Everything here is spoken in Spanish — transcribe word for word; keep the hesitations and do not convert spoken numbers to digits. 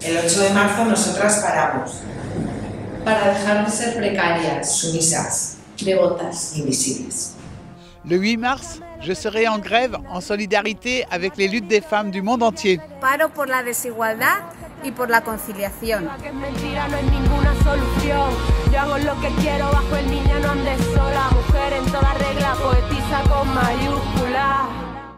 El ocho de marzo nosotras paramos. Para dejar de ser precarias, sumisas, devotas, invisibles. Le huit mars, je serai en grève en solidarité avec les luttes des femmes du monde entier. Paro por la desigualdad y por la conciliación. Que es mentira, no es ninguna solución. Yo hago lo que quiero bajo el niño, no andes solo.